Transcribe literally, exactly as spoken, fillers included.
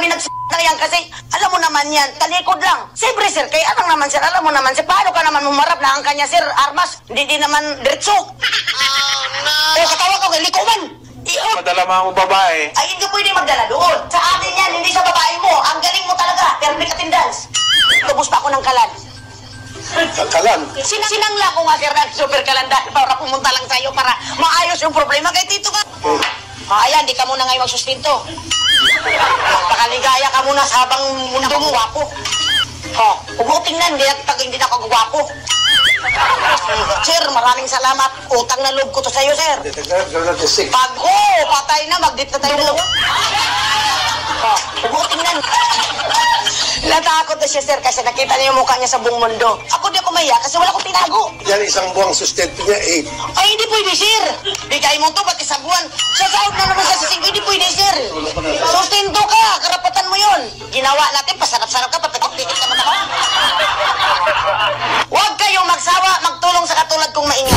kami nags na yan kasi alam mo naman yan, talikod lang. Siyempre, sir, kaya lang naman, sir, alam mo naman, sir, paano ka naman humarap na ang kanya, sir, armas, hindi din naman diretso. Oh, no! Eh, katawa ko, kay likuman. Madala mga mong babae. Ay, hindi pwede magdala doon. Sa atin yan, hindi sa babae mo. Ang galing mo talaga. Perfect attendance. Tubos pa ako ng kalan. Kalan? Sinang sinangla ko nga, sir, ng super kalan dahil para pumunta lang sa'yo para maayos yung problema. Kay Tito ka. Oh. Ah, ayan, di ka muna ngayon magsustinto. Pakaligaya ka muna sa habang mundo mo, wapo. Oh, huwag mo tingnan, hindi, pag hindi na ako gwapo. Sir, maraming salamat. Utang na loob ko to sa'yo, sir. Pag, oh, patay na, mag-date na tayo dalawa. Oh, huwag mo tingnan. Natakot na siya, sir, kasi nakita niya yung mukha niya sa buong mundo. Ako di ako maya kasi wala akong tinago. Yan isang buwang sustento niya, eh. Ay, hindi pwede, sir. Bigay mo to, ba't isang buwan? Sasahod na naman sa sisig, hindi pwede, sir. Sustento ka, karapatan mo yun. Ginawa natin, pasarap-sarap ka, papitik-tikit ka mata ko. Huwag kayong magsawa, magtulong sa katulad kong maingat.